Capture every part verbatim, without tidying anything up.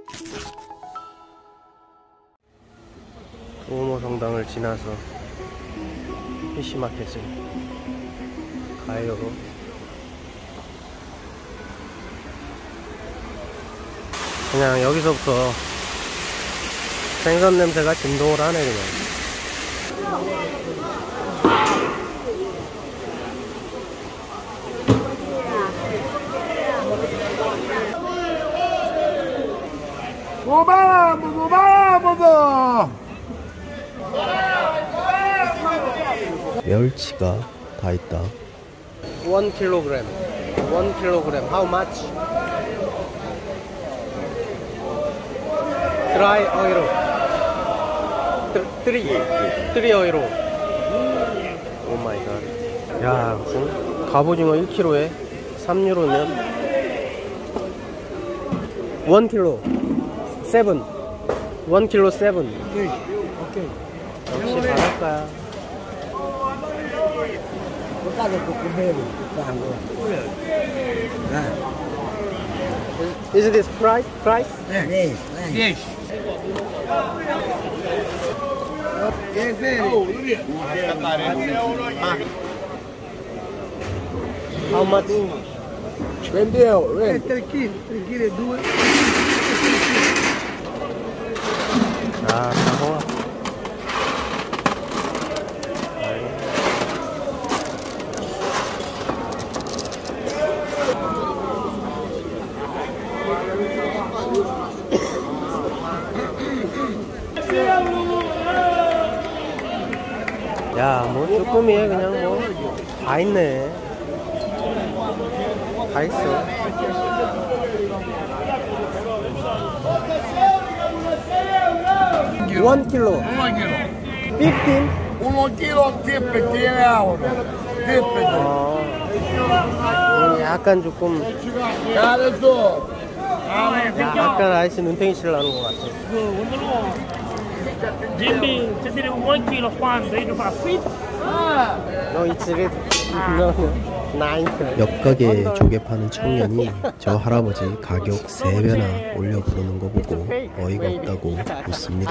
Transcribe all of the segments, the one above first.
두오모 성당을 지나서 피시마켓을 가요. 그냥 여기서부터 생선 냄새가 진동을 하네 그냥. Vamos, vamos! 멸치가 다 있다. 원 킬로그램. 원 킬로그램. How much? Dry oil. 쓰리. 쓰리 oil. 오 마이 갓. 야, 무슨 갑오징어 일 킬로그램에 삼 유로면 원 킬로. 세븐. 원 킬로 세븐. 오케이. 오케이. 역시 바닷가야. Is, is this price? Price? Yes. Yes. How much? Vendeu, vende. Tranquilo, duas. 아, 장어. 야, 뭐 쭈꾸미에 그냥 뭐 다 있네. 다 있어. 원 킬로. Um quilo. fifteen. Um quilo de pequeno. De pequeno. 어, 음, 약간 조금 Cara do. 약간 아이씨 눈탱이 칠라는 것 같아. Jimmy, você teria um quilo quanto? Aí não faz frito? 너 이치를 몇 가게 조개 파는 청년이 저 할아버지 가격 세 배나 올려 부르는 거 보고 어이가 없다고 웃습니다.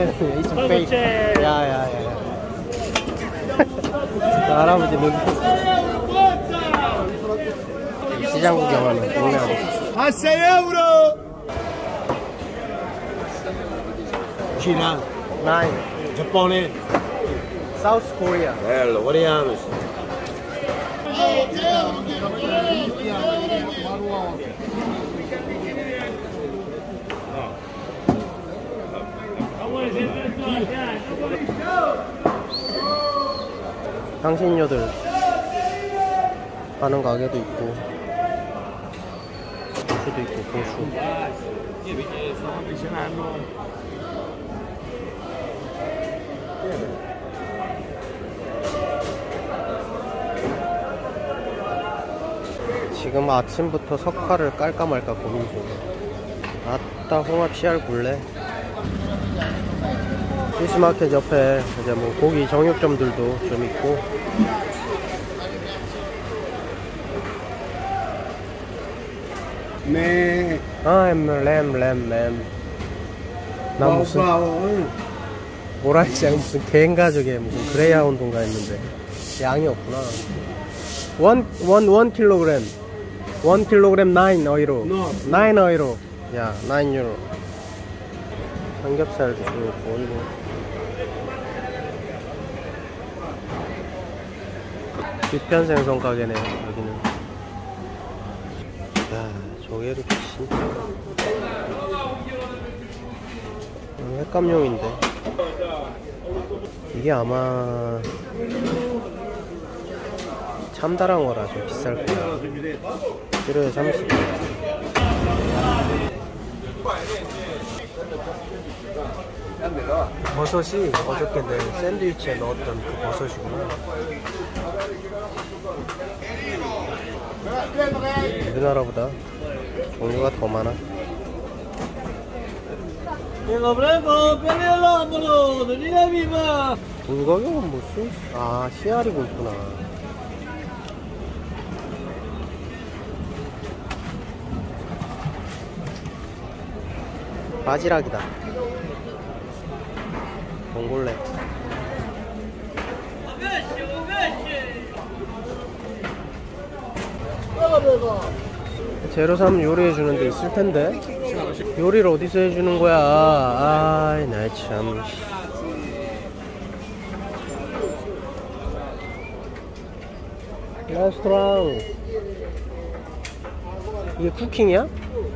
야야야. 저 할아버지 눈 시장 구경하는 동네 아저씨. A cem euros. China. 나인. Giappone. 사우스 코리아. Bello, guardiamo. 향신료들 파는 가게도 있고 고수도 있고 고수. 지금 아침부터 석화를 깔까 말까 고민 중. 아따 홍합 씨알 굴래. 피시마켓 옆에 이제 뭐 고기 정육점들도 좀 있고. 네. 아, 램, 램, 램. 나 무슨 모라시장 무슨 개인 가족에 무슨 그레이하운드인가 했는데 양이 없구나. 원, 원, 원 킬로그램. 원 킬로그램 나인 어이로. 나인 어이로. 야, 나인 유로. 삼겹살도 좀 보이고. 뒤편 생선 가게네 여기는. 야, 조개도 진짜. 음, 횟감용인데 이게 아마 참다랑어라 좀 비쌀 거야. 키로에 삼십. 버섯이 어저께 내 샌드위치에 넣었던 그 버섯이구나. 우리나라보다 종류가 더 많아. 이 가격은 무슨? 아, 씨알이고 있구나. 바지락이다. 봉골레. 제로삼 요리해 주는 데 있을 텐데 요리를 어디서 해주는 거야? 아이 나 참. 레스토랑. 이게 쿠킹이야?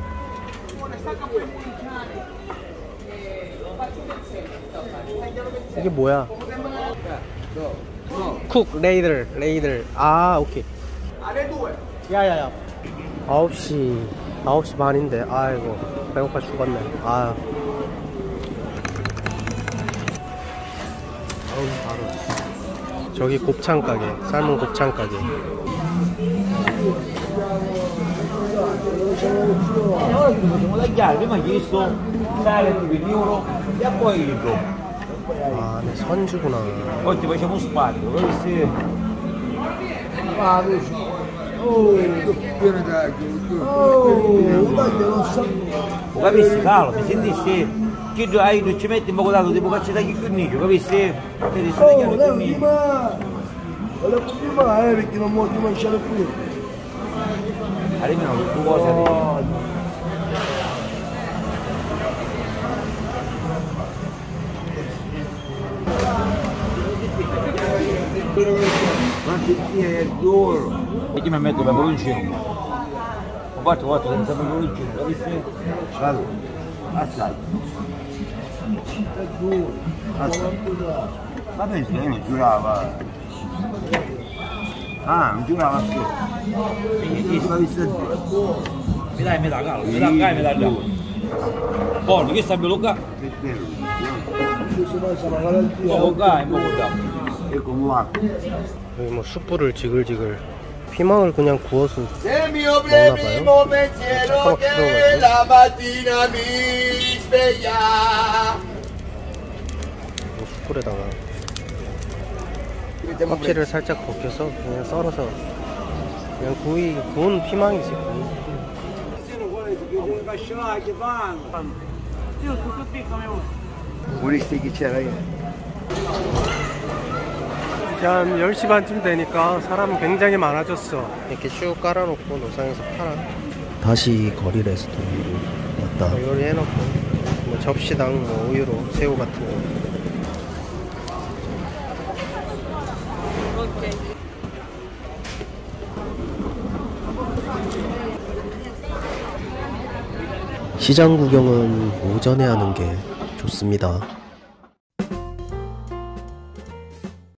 이게 뭐야? 쿡 레이들 레이들. 아 오케이. 야야야. 아홉 시 아홉 시 반인데 아이고 배고파 죽었네. 아. 아우 바로. 저기 곱창 가게, 삶은 곱창 가게. 아, 네, 선주구나. Poi ti facciamo un spazio, dove capisci Carlo, mi senti che tu hai tu ci metti un po' dato tipo caccia da chi cornice, capisci? Che ti stai chiamando cornice. Volevo prima eh perché non molti mangiare più. Almeno tu cosa di quanti è duro e chi mi metto peperoncino ho fatto fatto senza peperoncino capisci? Vado assai è duro va bene se non giurava ah non giurava più e si va visto mi dai metà calo mi dai gai mi dai già buono che sta bello qua oh gai mo 여기 뭐 숯불을 지글지글 피망을 그냥 구워서 먹나봐요. 뭐 숯불에다가 껍질을 살짝 벗겨서 그냥 썰어서 그냥 구이 구운 피망이지. 우리 스테이크 c'era 한 열 시 반쯤 되니까 사람 굉장히 많아졌어. 이렇게 쭉 깔아놓고 노상에서 팔아. 다시 거리 레스토랑으로 왔다. 요리해놓고 뭐 접시당 뭐 우유로 새우 같은 거. 시장 구경은 오전에 하는 게 좋습니다.